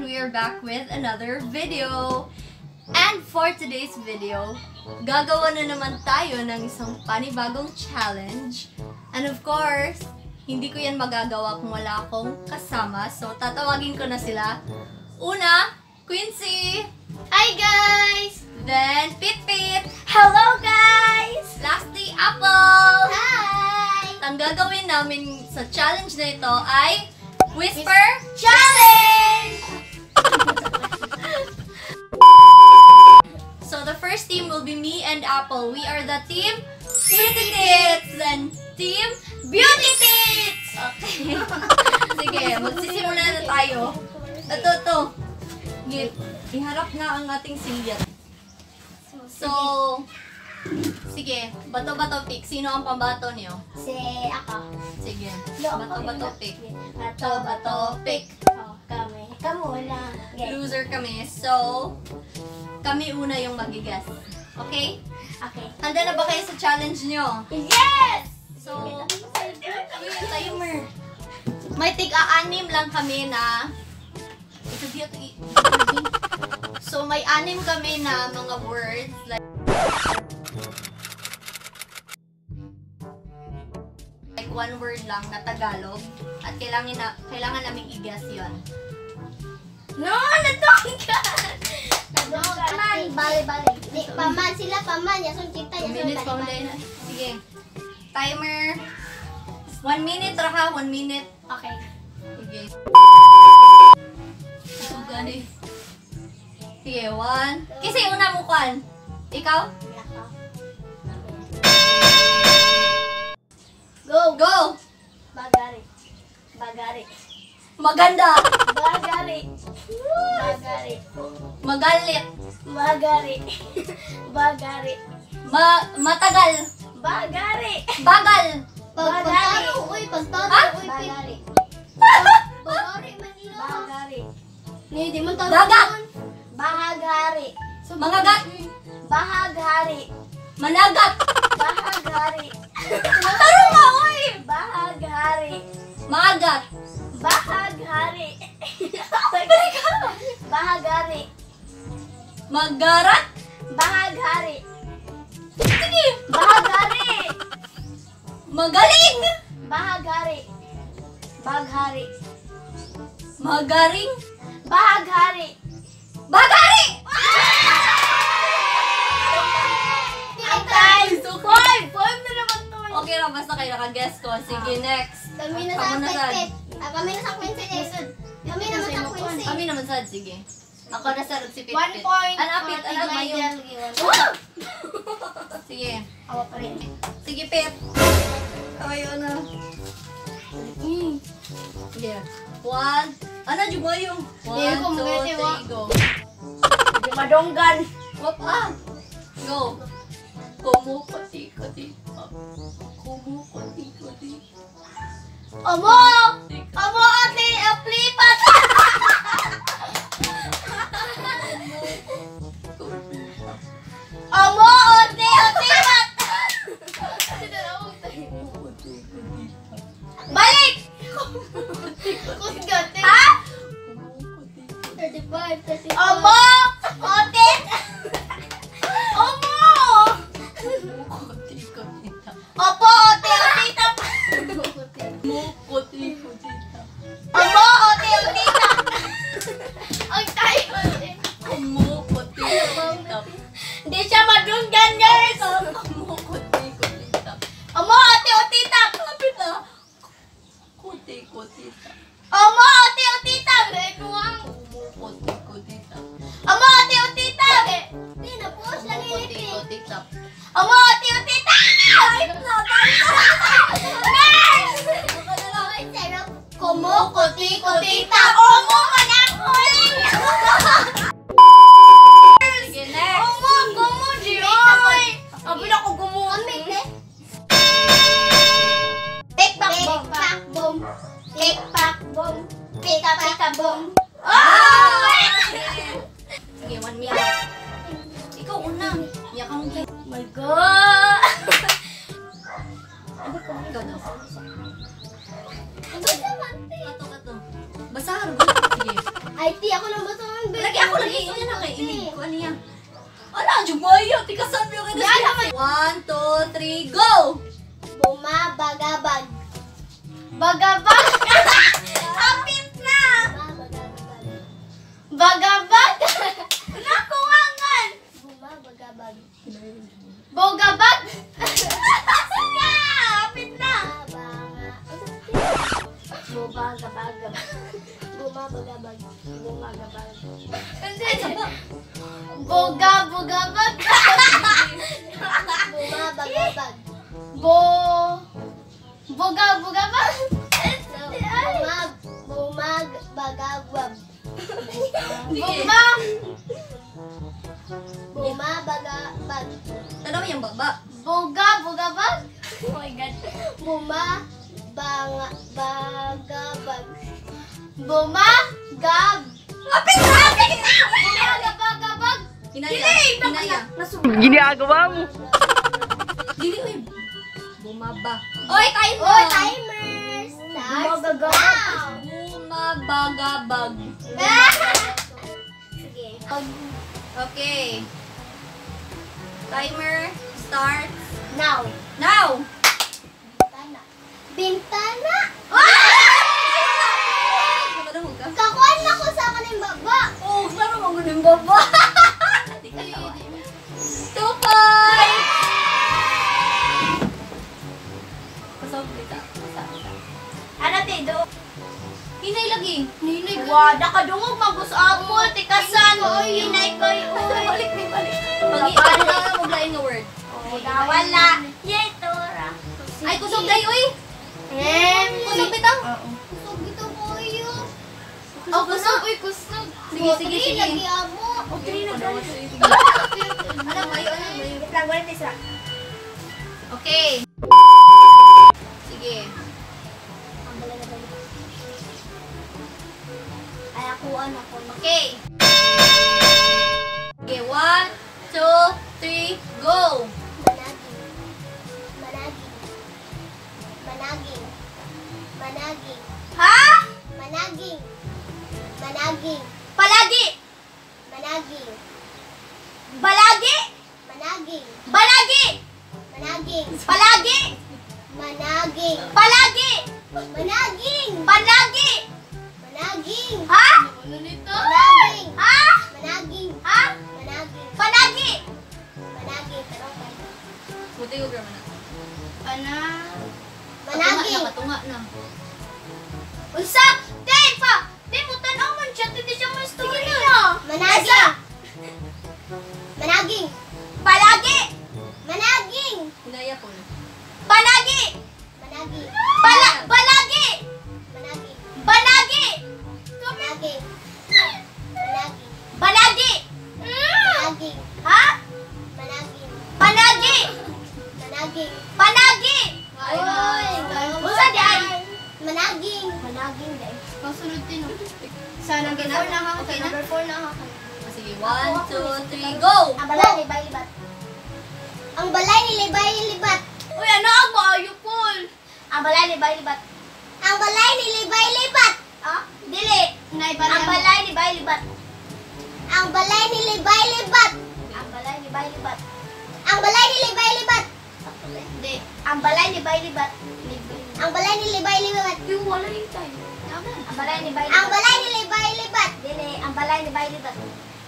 we are back with another video. And for today's video, gagawa na naman tayo ng isang panibagong challenge. And of course, hindi ko yan magagawa kung wala akong kasama. So, tatawagin ko na sila. Una, Quincy! Hi guys! Then, Pit-Pit! Hello guys! Lastly, Apple! Hi! Ang gagawin namin sa challenge na ito ay Whisper Challenge! So the first team will be me and Apple. We are the team Pretty Tits and team Beauty Tits! Okay. Sige, magsisimula na tayo. Ito. Iharap na ang ating silya. So, sige, bato-bato pick. Sino ang pambato niyo? Ako. Sige, bato-bato pick. Bato-bato pick. Kami. Kamu na. Loser kami. So, kami una yung mag-guess. Okay? Okay. Handa na ba kayo sa challenge nyo? Yes! So, yung timer. May tig-a-anim lang kami na... So, may 6 kami na mga words. Like one word lang na Tagalog. At kailangan naming i-guess yun. No! Natong ka! Paman! Bali. Paman sila, paman. Yasun kita. 2 minutes pa na. Sige. Timer. 1 minute raha. 1 minute. Okay. Sige. Gani. Sige, 1. Kasi una mo kan. Ikaw? Go! Bagari. Maganda. Magalit. Matagal. Bagari. Bagal. Pagtaro, uy, Bagari. Bagari. Hindi mo tawag. Dagat. Bahagari. Mangagat. Bahagari. Managat. Bahagari. Taro mo, oy. Bahagari. Magat. Bahagari. Bahagari. Magarat. Bahagari. Sige. Bahagari. Magaling. Bahagari. Baghari. Magaring. Baghari. Bagari. Antay. Five na naman to. Okay lang, basta kayo naka-guess ko. Sige, next. Kami na Ako sa na Quincy. Kami na sa Quincy. Kami naman sa Quincy. Kami naman sad, sige. Ako na sa si Pit. 1 point. Anapit, alam mo yung... Sige. Awa pa rin. Sige, Pit. Kayo na. Sige. 1. Ano, yung yung? 1, 2, 3, go. Hindi madonggan. Wap, go. Kumukoti-koti. Kumukoti-koti. Amo! Amo ate, aplipat! Amo ate, aplipat! Balik! Kusgot. Ha? 35. Amo! Ate! Amo! Kumukoti-koti. Opo, ate, atita! Kumukoti-koti. Amo, ate, atita! Ang tayo! Kumukoti-koti. Hindi siya madunggan, guys! Kumukoti-koti. Amo, ate, atita! Kapit na. Kuti-koti. Amo, ate, atita! Kumukoti-koti. Amo, ate, atita! Hindi, napuos lang iliti. Kuti-koti. Amo, ate, atita! Kumukuti-kutita! Omo, manakoy! Sige, next. Omo, gumo, Gioy! Abi na ko gumo. Tik-pak-bom. Tik-pak-bom. Pika-pika-bom. Oh! Sige, 1 minute. Ikaw una. Iyak ang Oh my God! Ay, ti, ako lang basta ang baby. Lagi ako lagi. Ito yan ang kainig ko. Ano yan? Ano, Jumaya. Tikasan mo yung kainig. 1, 2, 3, go! Bumabagabag. Bagabag. Kapit na! Bumabagabag. Bagabag! Nakuwangan! Bumabagabag. Bogabag! Kapit na! Bumabagabag. Bumabagabag. Bumabagabag. Hindi. Bogabagabag. Bumabagabag. Bogabagabag. Bumabagabag. Bumabagabag. Ano yung baba? Bogabagabag. Oh my God. Bumabagabag. Bumagab. Kapit na! Kapit na! Bumabagabag. Hinaya. Hinaya. Ginagawa mo. Dili, uy. Bumaba. Oy, timer! Oh, timer starts now. Bumabagabag. Sige. Okay. Timer starts Now. now. Bintana. Bintana. Marunong ka? Kakuan na ko sa kaning baba. Oh, laro mo gud yung baba. Di ka tawa. 2 Pasok kita. Ano te do? Hinay lagi. Hinay ka. Wa nakadungog magos apple tikasan. Hinay koy. Balik ni balik. Pag-iano na mo lain nga word. Wala. Yay tora. Ay, kusog dayo uy. Kusog bitaw. Kusog ito ko iyo. Oh, kusog. Uy, kusog. Sige, sige, sige. Lagi amo. Okay na guys. Ano ba yun? Ano ba yun? Lang wala isa. Okay. Sige. Ay ako ano ko. Okay. Okay, 1, 2, 3, go! Managing. Managing. Managing. Managing. Ha? Managing. Managing. Palagi! Managing. Balagi! Managing. Balagi! Managing. Palagi! Managing. Palagi! Managing. Palagi! Managing. Ha? Managing. Ha? Managing. Ha? Managing. Palagi! Managing. Tarong kayo. Buti ko grabe na. Managing. Katunga na. Usa! Tay pa! Tay mo tanaw man siya. Hindi siya may storya. Managing. Managing. Palagi! Managing. Hinaya ko na. Palagi! Managing. Balagi! Managing. Balagi! Managing. Managing. Balagi! Managing. Ha? Managing. Palagi! Managing. Palagi! Oy! Usa di ay? Managing. Managing dahil. Kasunod din. Sa number 4 na ha. Okay na? Number 4 na ha. Sige, 1, 2, 3, go! Ang balay ni Libat. Ang balay ni Libat. Uy, ano ako? Ayupol! Ang balay ni Libat. Ang balay ni Libat. Ah? Dili. Ang balay ni Libat. Ang balay ni Libat. Ang balay ni Libat. Ang balay ni Libat. Hindi. Ang balay ni Libat. Ang balay ni Libat. Yung wala yung time. Ang balay ni Libat. Ang balay ni Libat. Dili. Ang balay ni Libat.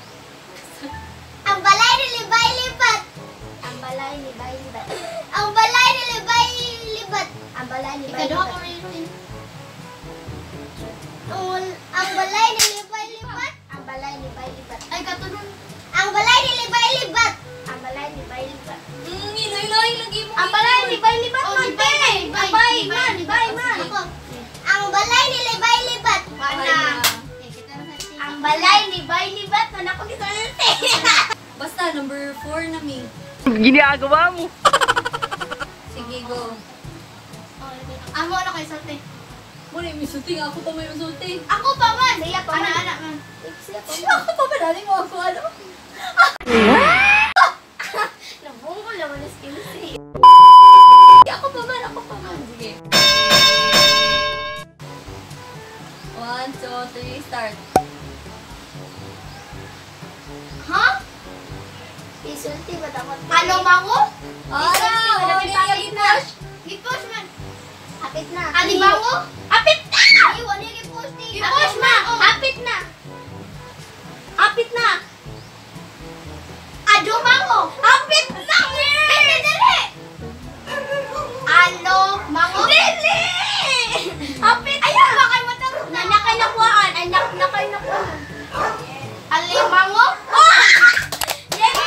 Ang balay ni Libat. Ang balay ni Libat. Ang balay ni Libat. Ang balay ni Ikaduha ko Libat. rin yun. Ang balay ni Libat. Ang balay ni Libat. Ay, katunod. Ang balay ni Libat. Ang balay ni Libat. Hinoy-noy lagi mo. Ang balay ni Libat. Oh, man, libay, te. libay, Abay, libay, man, libay, man. libay. Ako. Ang balay ni Libat. Wala. Ang balay ni Libat. Ano ko gito na Basta, number 4 na mi. Ginagawa mo. Sige, go. Amo ano kay Sote? Muna yung misuting. Ako pa may misuting. Ako pa man. Siya pa man. Anak man. Ako pa ba? Dali mo ako, ano? Nabungol naman na skin si. Ako pa man. Ako pa man. Sige. 1, 2, 3, start. Isulti ba dapat? Ano mango? Gipush. Gipush man. Hapit na. Ani mango? Hapit na. Ay, wala gipush ni. Gipush ma. Hapit na. Hapit na. Ado mango. Hapit na. Dili. Ano mango? Dili. Hapit. Ayun ba kay mataro? Nanakay nakuhaan. Ay nakay nakuhaan. Ali mango? Oh! Yes!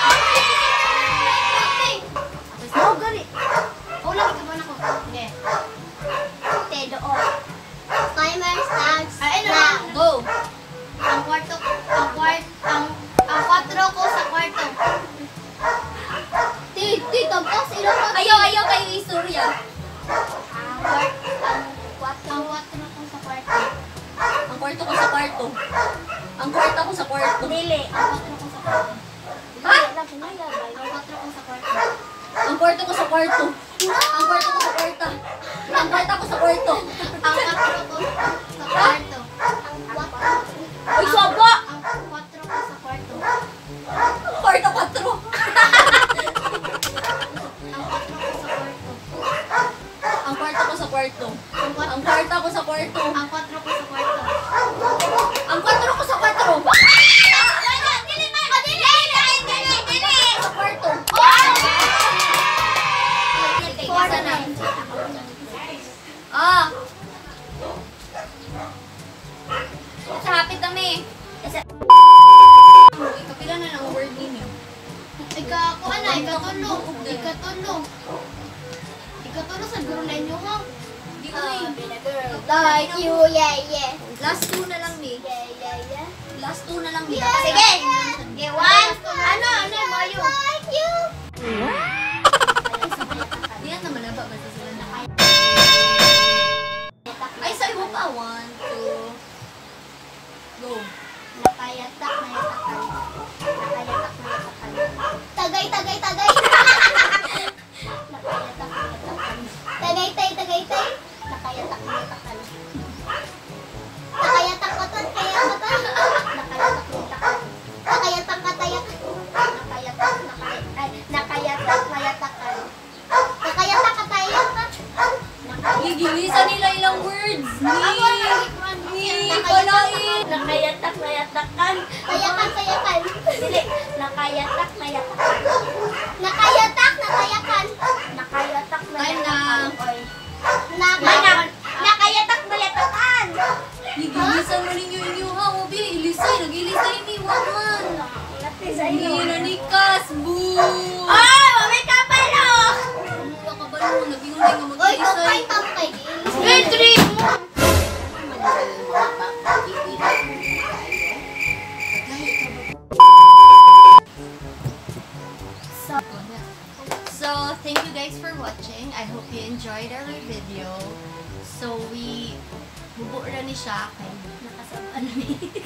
Oh, gali. Oh, lagi ka ba na ko? Hindi. Tedo, oh. Timer starts. Ay, ano na? Go. Ang kwatro ko sa kwarto. Tapos ilang Ayaw kayo istorya. ang kwatro ko sa kwarto. Ang kwarto ko sa kwarto. Ang kwarto ko sa kwarto. Dili, ang kwatro ko sa kwarto. Ha? Ang kwatro ko sa kwarto. Ang kwarto ko sa kwarto. Ang kwarto ko sa kwarto. Ang kwarto ko sa kwarto. Ang kwatro ko sa kwarto. Uy, sobo! Ang kwatro ko sa kwarto. Kwarto 4. Ang kwatro ko sa kwarto. Ang kwarto ko sa kwarto. Ang kwatro ko sa kwarto. Ang kwarto ko sa kwarto. Dili! Sa kwarto. Kwarto na. na. Sa hapit kami. Kapila na ng word ninyo. Ikatulo sa guru na inyo, ha? Di ko eh. Like you, yeah. Last 2 na lang ni. Yeah. Last 2 na lang ni. Sige! Okay, one. Ano, Mayo? Like you. Diyan naman na ba? Basta sila na. Ay, sa'yo mo pa. 1, 2. Go. Nakayatak na yatakan. Tagay. Nakayatak na yatakan. Tagaytay. Nakayatak na yatakan. Nakayatak katan, kaya katan. Nakayatak na yatakan. Nakayatak katayak. Nakayatak na yatakan. Nakayatak katayak. Gigilisan nila ilang words. Palain. Nakayatak na yatakan. Tayakan. Dili. Nakayatak na yatakan. Nakayatak na tayakan. Nakayatak na Time yatakan. na. Nakayatak na yatakan. Gigilisan mo ninyo inyo ha. Obi, ilisay. Nag-ilisay ni Waman. Hindi na ni Kasbu. Ay! Mamay ka pala! Ano ka ba mo? Nag-iulay nga Uy, mag-ilisay. tapay. Entry mo! So, thank you guys for watching. I hope you enjoyed our video. So, bubuo na ni siya kay nakasaban ni.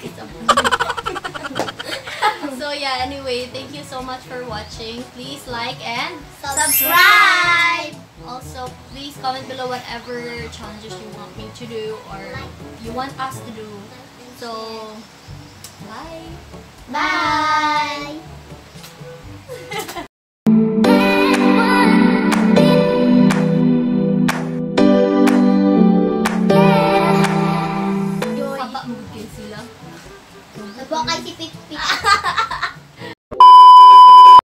So, yeah, anyway, thank you so much for watching. Please like and Subscribe! also, please comment below whatever challenges you want me to do or you want us to do. So, bye! Bye! Haba mo kayo sila. Nabukay si Pit.